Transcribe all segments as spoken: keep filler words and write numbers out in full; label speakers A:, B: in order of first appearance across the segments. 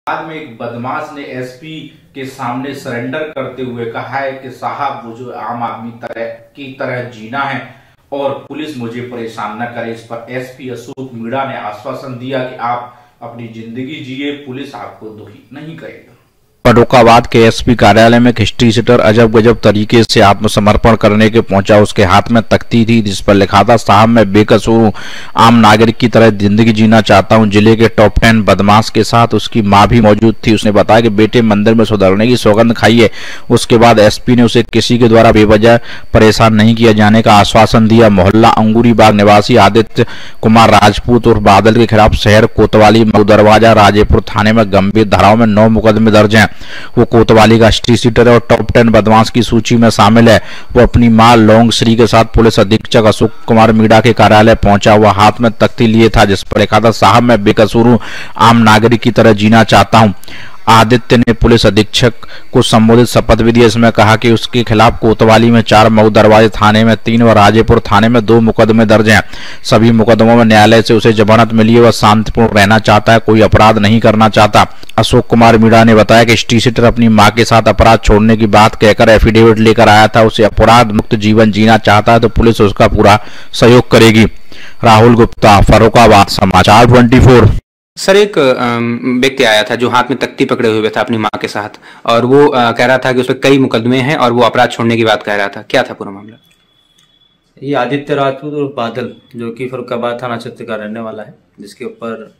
A: बाद में एक बदमाश ने एसपी के सामने सरेंडर करते हुए कहा है कि साहब वो जो आम आदमी तरह की तरह जीना है और पुलिस मुझे परेशान न करे। इस पर एसपी अशोक मीणा ने आश्वासन दिया कि आप अपनी जिंदगी जिए, पुलिस आपको दुखी नहीं करेगा।
B: फर्रुखाबाद के एसपी कार्यालय में एक हिस्ट्री सीटर अजब गजब तरीके से आत्मसमर्पण करने के पहुंचा। उसके हाथ में तख्ती थी जिस पर लिखा था, साहब मैं बेकसूर हूं, आम नागरिक की तरह जिंदगी जीना चाहता हूं। जिले के टॉप टेन बदमाश के साथ उसकी मां भी मौजूद थी। उसने बताया कि बेटे मंदिर में सुधरने की सौगंध खाइए। उसके बाद एसपी ने उसे किसी के द्वारा बेवजह परेशान नहीं किया जाने का आश्वासन दिया। मोहल्ला अंगूरी बाग निवासी आदित्य कुमार राजपूत और बादल के खिलाफ शहर कोतवाली दरवाजा राजेपुर थाने में गंभीर धाराओं में नौ मुकदमे दर्ज हैं। वो कोतवाली का हिस्ट्री सीटर है और टॉप टेन बदमाश की सूची में शामिल है। वो अपनी मां लौंग श्री के साथ पुलिस अधीक्षक अशोक कुमार मीणा के कार्यालय पहुंचा। वह हाथ में तख्ती लिए था जिस पर लिखा था, साहब मैं बेकसूर हूं, आम नागरिक की तरह जीना चाहता हूं। आदित्य ने पुलिस अधीक्षक को संबोधित शपथ भी दी। इसमें कहा कि उसके खिलाफ कोतवाली में चार, मऊ दरवाजे थाने में तीन और राजेपुर थाने में दो मुकदमे दर्ज हैं। सभी मुकदमों में न्यायालय से उसे जमानत मिली है। वह शांतिपूर्ण रहना चाहता है, कोई अपराध नहीं करना चाहता। अशोक कुमार मीणा ने बताया कि हिस्ट्री सीटर अपनी मां के साथ अपराध छोड़ने की बात कहकर एफिडेविट लेकर आया था। उसे अपराध मुक्त जीवन जीना चाहता है तो पुलिस उसका पूरा सहयोग करेगी। राहुल गुप्ता, फर्रुखाबाद, समाचार चौबीस।
C: सर, एक व्यक्ति आया था जो हाथ में तख्ती पकड़े हुए था अपनी मां के साथ, और वो आ, कह रहा था कि उस पर कई मुकदमे हैं और वो अपराध छोड़ने की बात कह रहा था। क्या था पूरा मामला?
D: ये आदित्य राजपूत और बादल, जो कि फर्रुखाबाद थाना क्षेत्र का रहने वाला है, जिसके ऊपर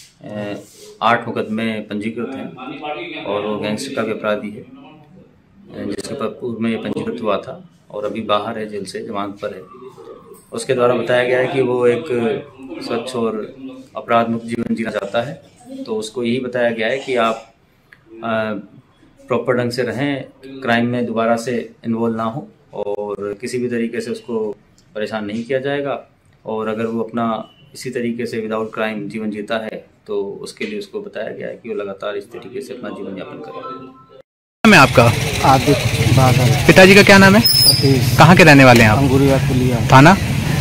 D: आठ मुकदमे पंजीकृत हैं और वो गैंगस्टर का भी अपराधी है, जिसके ऊपर पूर्व में पंजीकृत हुआ था और अभी बाहर है, जेल से जमानत पर है। उसके द्वारा बताया गया है कि वो एक स्वच्छ और अपराध मुक्त जीवन जीना चाहता है, तो उसको यही बताया गया है कि आप प्रॉपर ढंग से रहें, क्राइम में दोबारा से इन्वॉल्व ना हो और किसी भी तरीके से उसको परेशान नहीं किया जाएगा। और अगर वो अपना इसी तरीके से विदाउट क्राइम जीवन जीता है तो उसके लिए उसको बताया गया है कि वो लगातार इस तरीके से अपना जीवन यापन करेगा।
E: नाम है आपका?
F: आदित्य बादल।
E: पिताजी का क्या नाम है?
F: सतीश।
E: कहाँ के रहने वाले हैं आप?
F: अंगूरिया पुलिया,
E: थाना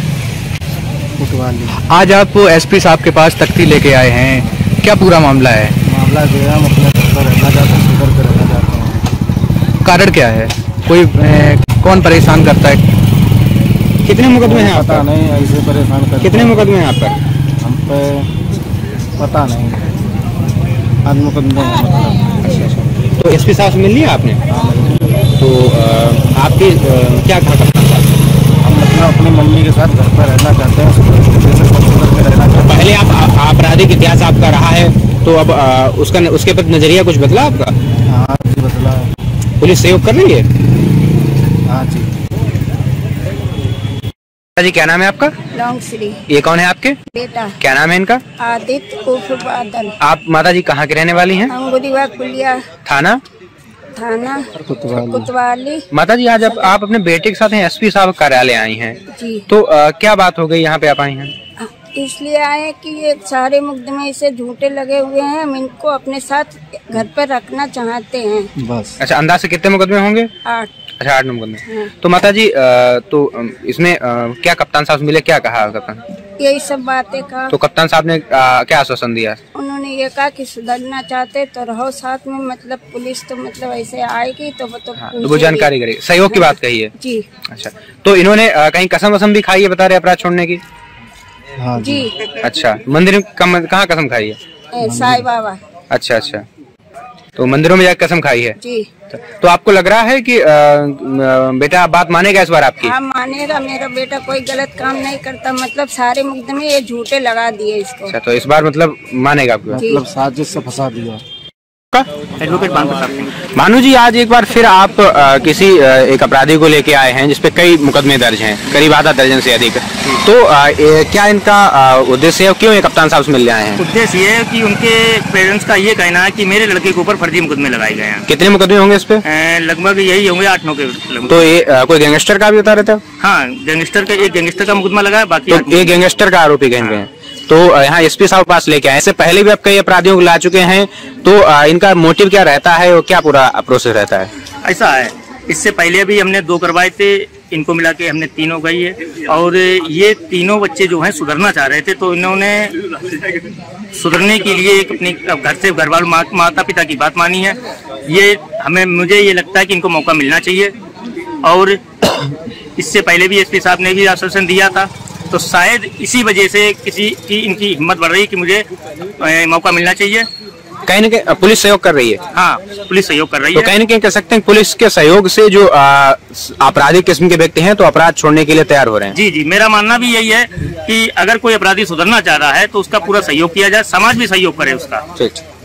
F: कोतवाली।
E: आज आप एसपी साहब के पास तख्ती लेके आए हैं, क्या पूरा मामला है?
F: मामला जो है हम अपने घर पर रहना चाहते हैं, सुधर कर रहना चाहते हैं।
E: कारण क्या है? कोई ए, कौन परेशान करता है?
C: कितने मुकदमे हैं आप
F: पता नहीं, ऐसे परेशान करते।
C: कितने मुकदमे हैं आप पर?
F: हम पे पता नहीं, आज मुकदमे हैं मतलब।
C: तो एसपी साहब से मिल लिया आपने? तो आ, आपके आ, क्या कहा करना चाहते हैं?
F: हम मतलब अपनी मम्मी के साथ घर पर रहना चाहते हैं, सुधर कर रहना चाहते हैं।
C: पहले आप आपराधिक इतिहास आपका रहा है, तो अब आ, उसका उसके प्रति नजरिया कुछ बदला आपका?
F: हाँ जी, बदला है।
C: पुलिस सहयोग कर रही है?
F: हाँ जी।
C: जी, क्या नाम है आपका?
G: लौंग श्री।
C: ये कौन है आपके?
G: बेटा।
C: क्या नाम है इनका?
G: आदित्य उर्फ बादल।
C: आप माता जी कहाँ के रहने वाली हैं?
G: अंगूरीबाग पुलिया,
C: थाना
G: थाना
F: कोतवाली।
G: कोतवाली।
C: माता जी, आज आप, आप अपने बेटे के साथ एसपी साहब कार्यालय आई हैं,
G: जी।
C: तो आ, क्या बात हो गई यहाँ पे आप आई हैं?
G: इसलिए आए कि ये सारे मुकदमे इसे झूठे लगे हुए हैं, हम इनको अपने साथ घर पर रखना चाहते हैं बस।
C: अच्छा, अंदाज से कितने मुकदमे होंगे?
G: आठ।
C: अच्छा, आठ मुकदमे।
G: हाँ।
C: तो माता जी, आ, तो इसमें आ, क्या कप्तान साहब मिले, क्या कहा कप्तान?
G: यही सब बातें कहा।
C: तो कप्तान साहब ने आ, क्या आश्वासन दिया?
G: उन्होंने ये कहा कि सुधरना चाहते तो रहो साथ में, मतलब पुलिस तो मतलब ऐसे आएगी तो वो तो
C: हाँ, तो वो जानकारी करेगी, सहयोग की बात कही है
G: जी।
C: अच्छा, तो इन्होंने आ, कहीं कसम वसम भी खाई है, बता रहे अपराध छोड़ने की?
F: हाँ जी।
C: अच्छा, मंदिर कहाँ कसम खाई है?
G: साईं बाबा।
C: अच्छा अच्छा, तो मंदिरों में जाकर कसम खाई है
G: जी।
C: तो आपको लग रहा है कि आ, बेटा बात मानेगा इस बार आपकी?
G: हाँ मानेगा, मेरा बेटा कोई गलत काम नहीं करता, मतलब सारे मुकदमे ये झूठे लगा दिए इसको।
C: अच्छा, तो इस बार मतलब मानेगा आपको?
F: मतलब साजिश से फंसा दिया।
C: एडवोकेट भानु जी, आज एक बार फिर आप आ, किसी आ, एक अपराधी को लेके आए हैं जिसपे कई मुकदमे दर्ज हैं, करीब आधा दर्जन से अधिक। तो आ, ए, क्या इनका आ, उद्देश्य है, क्यों ये कप्तान साहब से मिलने आए हैं?
H: उद्देश्य ये है कि उनके पेरेंट्स का ये कहना है कि मेरे लड़के के ऊपर फर्जी मुकदमे लगाए गए हैं।
C: कितने मुकदमे होंगे इस पे?
H: लगभग यही होंगे, आठ नौ के लगभग।
C: तो ये आ, कोई गैंगस्टर का भी बता रहे थे?
H: हाँ, गैंगस्टर का, एक गैंगस्टर का मुकदमा लगा है, बाकी
C: तो एक गैंगस्टर का आरोपी कहेंगे हैं। तो यहाँ एसपी साहब पास लेके आए, इससे पहले भी आप कई अपराधियों को ला चुके हैं, तो इनका मोटिव क्या रहता है और क्या पूरा प्रोसेस रहता है?
H: ऐसा है, इससे पहले भी हमने दो करवाए थे, इनको मिला के हमने तीनों गई है और ये तीनों बच्चे जो हैं सुधरना चाह रहे थे, तो इन्होंने सुधरने के लिए एक अपने घर से घर वालों मा, माता पिता की बात मानी है। ये हमें मुझे ये लगता है कि इनको मौका मिलना चाहिए और इससे पहले भी एसपी साहब ने भी आश्वासन दिया था, तो शायद इसी वजह से किसी की इनकी हिम्मत बढ़ रही है कि मुझे मौका मिलना चाहिए।
C: कहीं ना कहीं पुलिस सहयोग कर रही है।
H: हाँ, पुलिस सहयोग कर रही
C: तो
H: है।
C: कहीं ना कहीं कह सकते हैं पुलिस के सहयोग से जो आपराधिक किस्म के व्यक्ति हैं तो अपराध छोड़ने के लिए तैयार हो रहे हैं।
H: जी जी, मेरा मानना भी यही है कि अगर कोई अपराधी सुधरना चाह रहा है तो उसका पूरा सहयोग किया जाए, समाज भी सहयोग करे उसका।
C: ठीक।